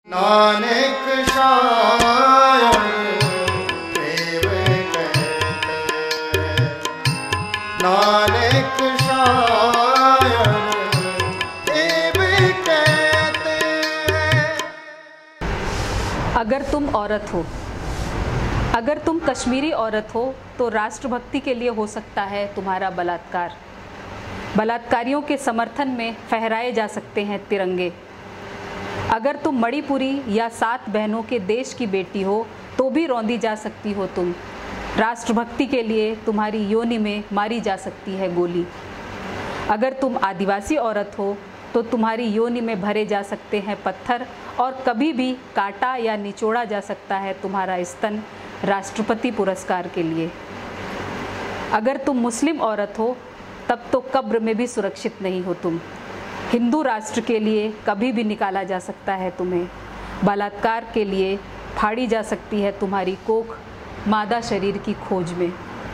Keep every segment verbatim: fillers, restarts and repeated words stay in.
नानक शायर देव कहते, नानक शायर देव कहते। अगर तुम औरत हो, अगर तुम कश्मीरी औरत हो तो राष्ट्रभक्ति के लिए हो सकता है तुम्हारा बलात्कार। बलात्कारियों के समर्थन में फहराए जा सकते हैं तिरंगे। अगर तुम मणिपुरी या सात बहनों के देश की बेटी हो तो भी रौंदी जा सकती हो तुम। राष्ट्रभक्ति के लिए तुम्हारी योनि में मारी जा सकती है गोली। अगर तुम आदिवासी औरत हो तो तुम्हारी योनि में भरे जा सकते हैं पत्थर और कभी भी काटा या निचोड़ा जा सकता है तुम्हारा स्तन राष्ट्रपति पुरस्कार के लिए। अगर तुम मुस्लिम औरत हो तब तो कब्र में भी सुरक्षित नहीं हो तुम। हिंदू राष्ट्र के लिए कभी भी निकाला जा सकता है तुम्हें। बलात्कार के लिए फाड़ी जा सकती है तुम्हारी कोख मादा शरीर की खोज में।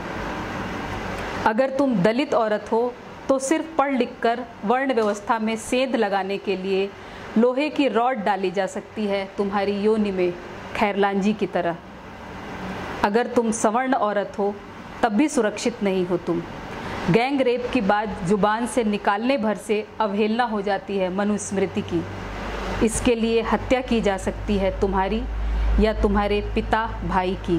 अगर तुम दलित औरत हो तो सिर्फ पढ़ लिख कर वर्ण व्यवस्था में सेंध लगाने के लिए लोहे की रॉड डाली जा सकती है तुम्हारी योनि में खैरलांजी की तरह। अगर तुम सवर्ण औरत हो तब भी सुरक्षित नहीं हो तुम। गैंग रेप की बात जुबान से निकालने भर से अवहेलना हो जाती है मनुस्मृति की। इसके लिए हत्या की जा सकती है तुम्हारी या तुम्हारे पिता भाई की।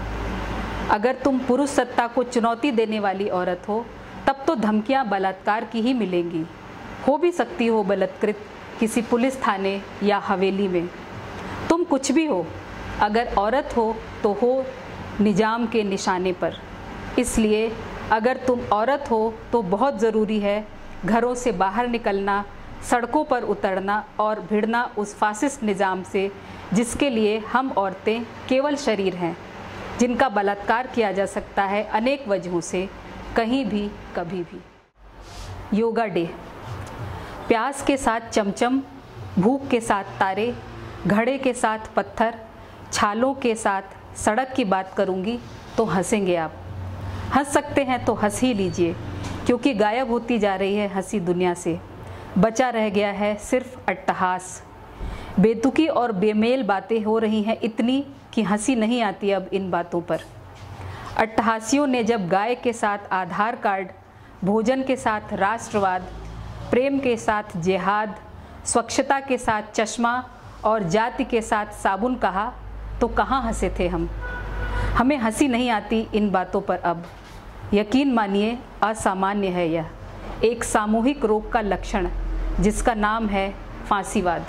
अगर तुम पुरुष सत्ता को चुनौती देने वाली औरत हो तब तो धमकियां बलात्कार की ही मिलेंगी। हो भी सकती हो बलात्कृत किसी पुलिस थाने या हवेली में। तुम कुछ भी हो, अगर औरत हो तो हो निजाम के निशाने पर। इसलिए अगर तुम औरत हो तो बहुत ज़रूरी है घरों से बाहर निकलना, सड़कों पर उतरना और भिड़ना उस फासिस्ट निज़ाम से जिसके लिए हम औरतें केवल शरीर हैं, जिनका बलात्कार किया जा सकता है अनेक वजहों से, कहीं भी कभी भी। Yoga day. प्यास के साथ चमचम, भूख के साथ तारे, घड़े के साथ पत्थर, छालों के साथ सड़क की बात करूंगी तो हंसेंगे आप। हंस सकते हैं तो हंस ही लीजिए, क्योंकि गायब होती जा रही है हंसी दुनिया से। बचा रह गया है सिर्फ अट्टहास। बेतुकी और बेमेल बातें हो रही हैं इतनी कि हंसी नहीं आती अब इन बातों पर। अट्टहासियों ने जब गाय के साथ आधार कार्ड, भोजन के साथ राष्ट्रवाद, प्रेम के साथ जिहाद, स्वच्छता के साथ चश्मा और जाति के साथ साबुन कहा तो कहाँ हंसे थे हम। हमें हंसी नहीं आती इन बातों पर अब। यकीन मानिए असामान्य है यह एक सामूहिक रोग का लक्षण जिसका नाम है फांसीवाद।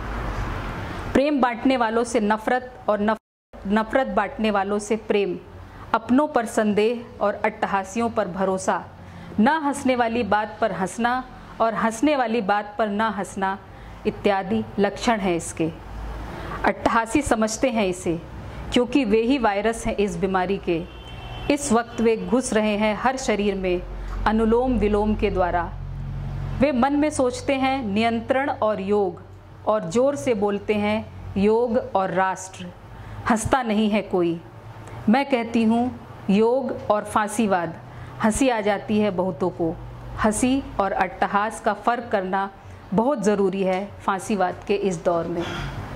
प्रेम बांटने वालों से नफरत और नफरत बांटने वालों से प्रेम, अपनों पर संदेह और अट्टहासियों पर भरोसा, न हंसने वाली बात पर हंसना और हंसने वाली बात पर न हंसना इत्यादि लक्षण हैं इसके। अट्टहासी समझते हैं इसे क्योंकि वे ही वायरस हैं इस बीमारी के। इस वक्त वे घुस रहे हैं हर शरीर में अनुलोम विलोम के द्वारा। वे मन में सोचते हैं नियंत्रण और योग और जोर से बोलते हैं योग और राष्ट्र। हंसता नहीं है कोई। मैं कहती हूँ योग और फांसीवाद। हंसी आ जाती है बहुतों को। हंसी और अट्टहास का फ़र्क करना बहुत ज़रूरी है फांसीवाद के इस दौर में।